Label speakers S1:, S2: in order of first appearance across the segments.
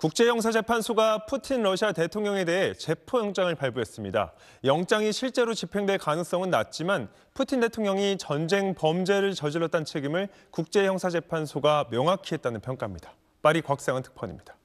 S1: 국제형사재판소가 푸틴 러시아 대통령에 대해 체포영장을 발부했습니다. 영장이 실제로 집행될 가능성은 낮지만 푸틴 대통령이 전쟁 범죄를 저질렀다는 책임을 국제형사재판소가 명확히 했다는 평가입니다. 파리 곽상은 특파원입니다.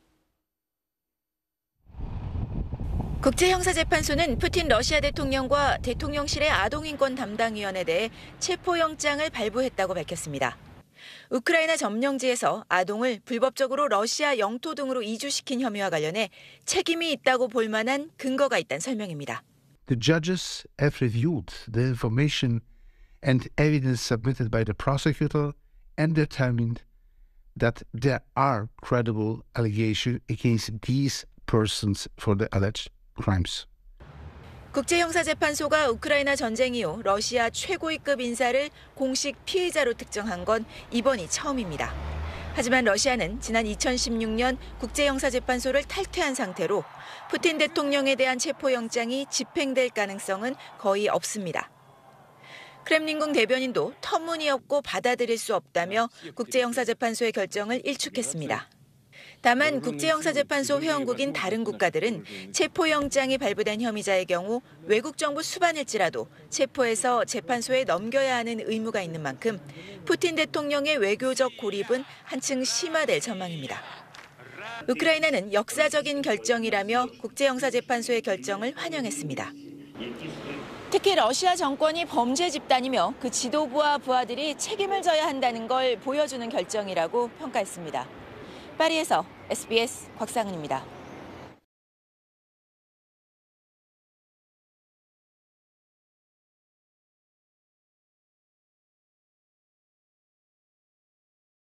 S2: 국제형사재판소는 푸틴 러시아 대통령과 대통령실의 아동인권 담당위원에 대해 체포영장을 발부했다고 밝혔습니다. 우크라이나 점령지에서 아동을 불법적으로 러시아 영토 등으로 이주시킨 혐의와 관련해 책임이 있다고 볼 만한 근거가 있다는 설명입니다.
S3: The judges have reviewed the information and evidence submitted by the prosecutor and determined that there are credible allegations against these persons for the alleged crimes.
S2: 국제형사재판소가 우크라이나 전쟁 이후 러시아 최고위급 인사를 공식 피의자로 특정한 건 이번이 처음입니다. 하지만 러시아는 지난 2016년 국제형사재판소를 탈퇴한 상태로 푸틴 대통령에 대한 체포영장이 집행될 가능성은 거의 없습니다. 크렘린궁 대변인도 터무니없고 받아들일 수 없다며 국제형사재판소의 결정을 일축했습니다. 다만 국제형사재판소 회원국인 다른 국가들은 체포영장이 발부된 혐의자의 경우 외국 정부 수반일지라도 체포해서 재판소에 넘겨야 하는 의무가 있는 만큼 푸틴 대통령의 외교적 고립은 한층 심화될 전망입니다. 우크라이나는 역사적인 결정이라며 국제형사재판소의 결정을 환영했습니다. 특히 러시아 정권이 범죄 집단이며 그 지도부와 부하들이 책임을 져야 한다는 걸 보여주는 결정이라고 평가했습니다. 파리에서 SBS 곽상은입니다.